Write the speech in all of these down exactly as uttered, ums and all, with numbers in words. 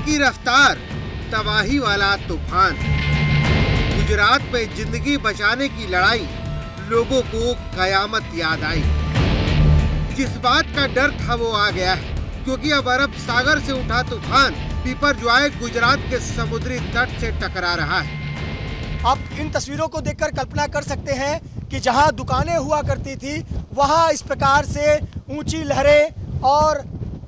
की रफ्तार, तबाही वाला तूफान। गुजरात में जिंदगी बचाने की लड़ाई, लोगों को कयामत याद आई। जिस बात का डर था वो आ गया है, क्योंकि अब अरब सागर से उठा तूफान बिपरजॉय गुजरात के समुद्री तट से टकरा रहा है। आप इन तस्वीरों को देखकर कल्पना कर सकते हैं कि जहां दुकानें हुआ करती थी वहां इस प्रकार से ऊंची लहरें और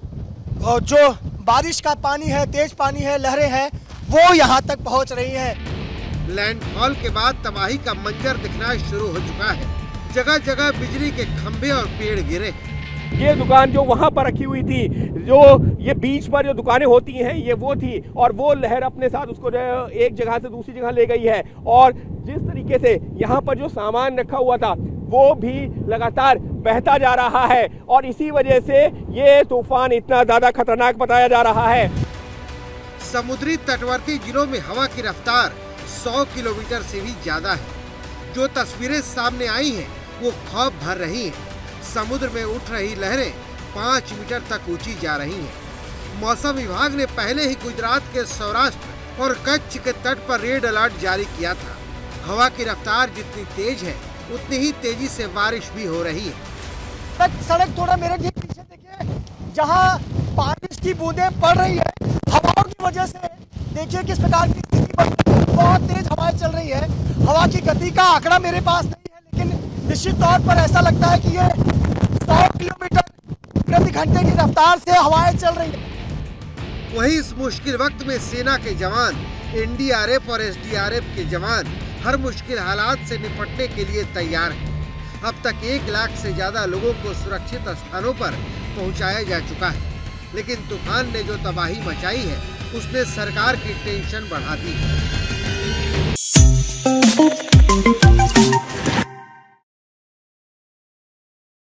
जो बारिश का पानी है, तेज पानी है, लहरें हैं, वो यहां तक पहुंच रही हैं। लैंडफॉल के बाद तबाही का मंजर दिखना शुरू हो चुका है। जगह जगह बिजली के खंभे और पेड़ गिरे। ये दुकान जो वहां पर रखी हुई थी, जो ये बीच पर जो दुकानें होती हैं, ये वो थी, और वो लहर अपने साथ उसको एक जगह से दूसरी जगह ले गई है। और जिस तरीके से यहाँ पर जो सामान रखा हुआ था वो भी लगातार बहता जा रहा है, और इसी वजह से ये तूफान इतना ज्यादा खतरनाक बताया जा रहा है। समुद्री तटवर्ती जिलों में हवा की रफ्तार सौ किलोमीटर से भी ज्यादा है। जो तस्वीरें सामने आई हैं वो खौफ भर रही हैं। समुद्र में उठ रही लहरें पाँच मीटर तक ऊंची जा रही हैं। मौसम विभाग ने पहले ही गुजरात के सौराष्ट्र और कच्छ के तट पर रेड अलर्ट जारी किया था। हवा की रफ्तार जितनी तेज है उतनी ही तेजी से बारिश भी हो रही है। सड़क थोड़ा मेरे ठीक पीछे देखिए, जहां बारिश की बूंदें पड़ रही है, हवाओं की वजह से देखिए किस प्रकार की स्थिति बन रही है। बहुत तेज हवाएं चल रही है। हवा की गति का आंकड़ा मेरे पास नहीं है, लेकिन निश्चित तौर पर ऐसा लगता है कि ये सौ किलोमीटर प्रति घंटे की रफ्तार से हवाएं चल रही है। वहीं इस मुश्किल वक्त में सेना के जवान, एन डी आर एफ और एस डी आर एफ के जवान हर मुश्किल हालात से निपटने के लिए तैयार हैं। अब तक एक लाख से ज्यादा लोगों को सुरक्षित स्थानों पर पहुंचाया जा चुका है, लेकिन तूफान ने जो तबाही मचाई है उसने सरकार की टेंशन बढ़ा दी है।